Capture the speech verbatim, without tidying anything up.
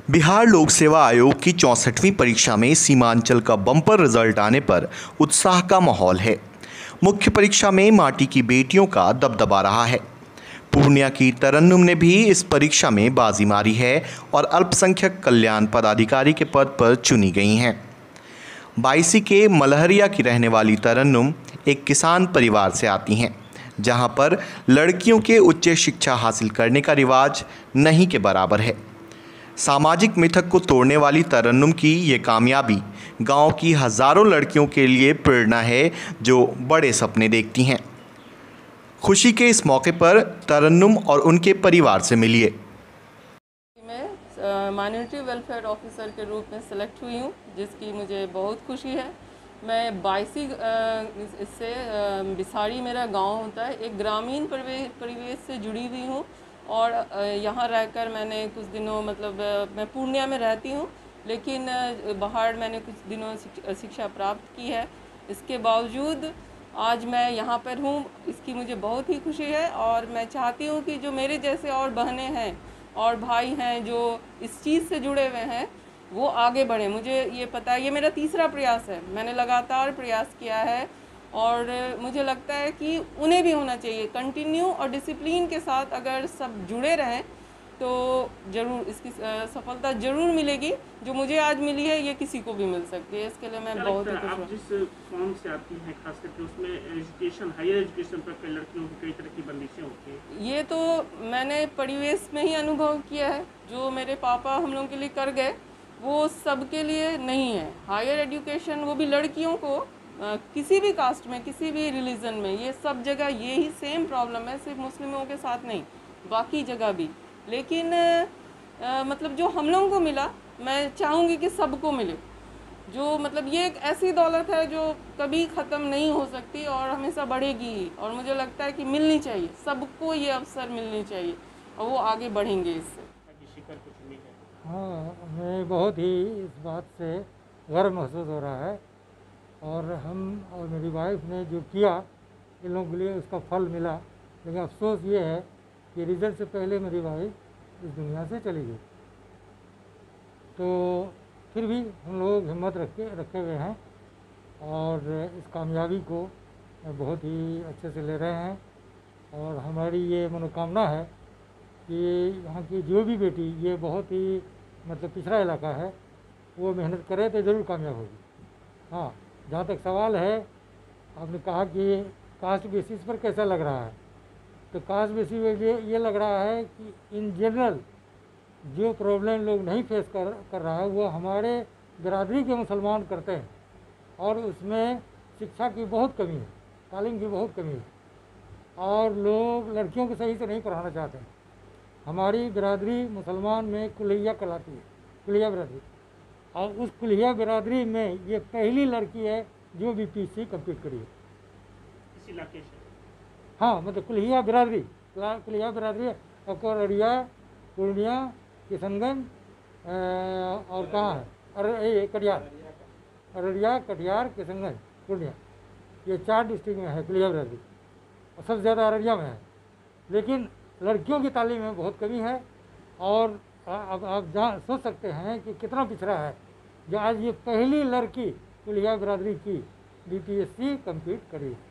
बिहार लोक सेवा आयोग की चौंसठवीं परीक्षा में सीमांचल का बम्पर रिजल्ट आने पर उत्साह का माहौल है। मुख्य परीक्षा में माटी की बेटियों का दबदबा रहा है। पूर्णिया की तरन्नुम ने भी इस परीक्षा में बाजी मारी है और अल्पसंख्यक कल्याण पदाधिकारी के पद पर चुनी गई हैं। बायसी के मलहरिया की रहने वाली तरन्नुम एक किसान परिवार से आती हैं, जहां पर लड़कियों के उच्च शिक्षा हासिल करने का रिवाज नहीं के बराबर है। सामाजिक मिथक को तोड़ने वाली तरन्नुम की ये कामयाबी गांव की हज़ारों लड़कियों के लिए प्रेरणा है, जो बड़े सपने देखती हैं। खुशी के इस मौके पर तरन्नुम और उनके परिवार से मिलिए। मैं माइनॉरिटी वेलफेयर ऑफिसर के रूप में सेलेक्ट हुई हूँ, जिसकी मुझे बहुत खुशी है। मैं बायसी इससे बिसाड़ी मेरा गांव होता है, एक ग्रामीण परिवेश से जुड़ी हुई हूँ और यहाँ रहकर मैंने कुछ दिनों मतलब मैं पूर्णिया में रहती हूँ, लेकिन बाहर मैंने कुछ दिनों शिक्षा प्राप्त की है। इसके बावजूद आज मैं यहाँ पर हूँ, इसकी मुझे बहुत ही खुशी है और मैं चाहती हूँ कि जो मेरे जैसे और बहनें हैं और भाई हैं जो इस चीज़ से जुड़े हुए हैं वो आगे बढ़े। मुझे ये पता है, ये मेरा तीसरा प्रयास है, मैंने लगातार प्रयास किया है और मुझे लगता है कि उन्हें भी होना चाहिए। कंटिन्यू और डिसिप्लिन के साथ अगर सब जुड़े रहें तो ज़रूर इसकी सफलता ज़रूर मिलेगी। जो मुझे आज मिली है ये किसी को भी मिल सकती है, इसके लिए मैं बहुत ही खुश हूँ। आप जिस फॉर्म से आती हैं खास करके उसमें एजुकेशन, हायर एजुकेशन पर कई लड़कियों की कई तरह की बंदिशें होती हैं। ये तो मैंने परिवेश में ही अनुभव किया है। जो मेरे पापा हम लोगों के लिए कर गए वो सबके लिए नहीं है। हायर एजुकेशन वो भी लड़कियों को आ, किसी भी कास्ट में, किसी भी रिलीजन में, ये सब जगह ये ही सेम प्रॉब्लम है, सिर्फ मुस्लिमों के साथ नहीं, बाकी जगह भी। लेकिन आ, मतलब जो हम लोगों को मिला, मैं चाहूँगी कि सबको मिले। जो मतलब ये एक ऐसी दौलत है जो कभी ख़त्म नहीं हो सकती और हमेशा बढ़ेगी ही, और मुझे लगता है कि मिलनी चाहिए, सबको ये अवसर मिलनी चाहिए और वो आगे बढ़ेंगे इससे। हाँ, हमें बहुत ही इस बात से गर्व महसूस हो रहा है और हम और मेरी वाइफ ने जो किया इन लोगों के लिए उसका फल मिला। लेकिन अफसोस ये है कि रिजल्ट से पहले मेरी वाइफ इस दुनिया से चली गई। तो फिर भी हम लोग हिम्मत रखे रखे हुए हैं और इस कामयाबी को बहुत ही अच्छे से ले रहे हैं और हमारी ये मनोकामना है कि यहाँ की जो भी बेटी, ये बहुत ही मतलब पिछड़ा इलाका है, वो मेहनत करे तो ज़रूर कामयाब होगी। हाँ, जहाँ तक सवाल है, आपने कहा कि कास्ट बेसिस पर कैसा लग रहा है, तो कास्ट बेसिस पर ये ये लग रहा है कि इन जनरल जो प्रॉब्लम लोग नहीं फेस कर कर रहा है वो हमारे बिरादरी के मुसलमान करते हैं और उसमें शिक्षा की बहुत कमी है, तालीम की बहुत कमी है और लोग लड़कियों को सही से नहीं पढ़ाना चाहते हैं। हमारी बिरादरी मुसलमान में कुल्हिया कहलाती है, कुल्हिया बिरादरी, और उस कुल्हिया बिरादरी में ये पहली लड़की है जो B P S C complete करी है इस इलाके से। हाँ, मतलब कुल्हिया बिरादरी, कुल्हिया बिरादरी अकोरिया, पूर्णिया, किशनगंज और कहाँ है, अरे कटिहार, अररिया, कटिहार, किशनगंज, पूर्णिया, ये चार डिस्ट्रिक्ट में है कुल्हिया बिरादरी और सबसे ज़्यादा अररिया में है। लेकिन लड़कियों की तालीम में बहुत कमी है और अब आप जान सोच सकते हैं कि कितना पिछड़ा है जो आज ये पहली लड़की कुल्हिया बिरादरी की B P S C complete करी।